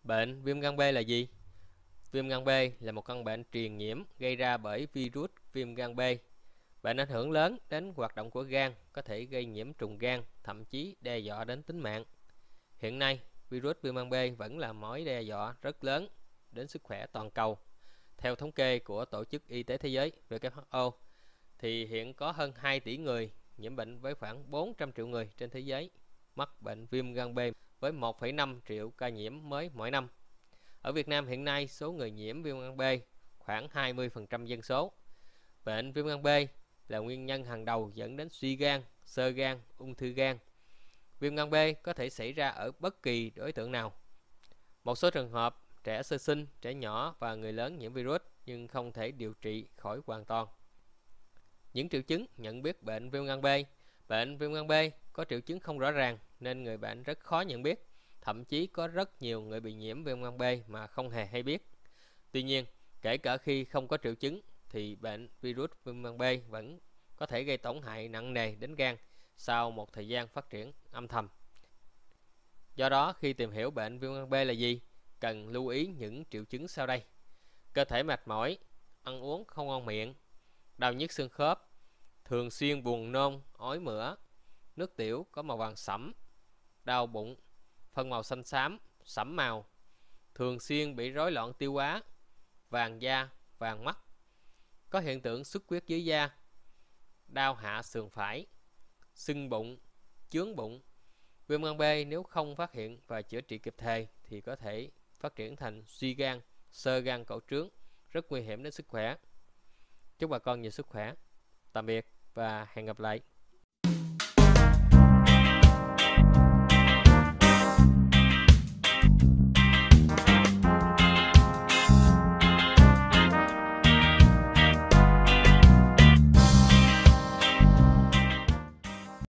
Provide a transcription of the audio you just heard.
Bệnh viêm gan B là gì? Viêm gan B là một căn bệnh truyền nhiễm gây ra bởi virus viêm gan B. Bệnh ảnh hưởng lớn đến hoạt động của gan, có thể gây nhiễm trùng gan, thậm chí đe dọa đến tính mạng. Hiện nay, virus viêm gan B vẫn là mối đe dọa rất lớn đến sức khỏe toàn cầu. Theo thống kê của Tổ chức Y tế Thế giới WHO, thì hiện có hơn 2 tỷ người nhiễm bệnh với khoảng 400 triệu người trên thế giới mắc bệnh viêm gan B với 1,5 triệu ca nhiễm mới mỗi năm. Ở Việt Nam hiện nay, số người nhiễm viêm gan B khoảng 20% dân số. Bệnh viêm gan B là nguyên nhân hàng đầu dẫn đến suy gan, xơ gan, ung thư gan. Viêm gan B có thể xảy ra ở bất kỳ đối tượng nào. Một số trường hợp trẻ sơ sinh, trẻ nhỏ và người lớn nhiễm virus nhưng không thể điều trị khỏi hoàn toàn. Những triệu chứng nhận biết bệnh viêm gan B. Bệnh viêm gan B có triệu chứng không rõ ràng nên người bệnh rất khó nhận biết. Thậm chí có rất nhiều người bị nhiễm viêm gan B mà không hề hay biết. Tuy nhiên, kể cả khi không có triệu chứng thì bệnh virus viêm gan B vẫn có thể gây tổn hại nặng nề đến gan sau một thời gian phát triển âm thầm. Do đó, khi tìm hiểu bệnh viêm gan B là gì, cần lưu ý những triệu chứng sau đây: cơ thể mệt mỏi, ăn uống không ngon miệng, đau nhức xương khớp, thường xuyên buồn nôn, ói mửa, nước tiểu có màu vàng sẫm, đau bụng, phân màu xanh xám, sẫm màu, thường xuyên bị rối loạn tiêu hóa, vàng da, vàng mắt, có hiện tượng xuất huyết dưới da, đau hạ sườn phải, sưng bụng, chướng bụng. Viêm gan B nếu không phát hiện và chữa trị kịp thời thì có thể phát triển thành suy gan, xơ gan cổ trướng, rất nguy hiểm đến sức khỏe. Chúc bà con nhiều sức khỏe. Tạm biệt và hẹn gặp lại.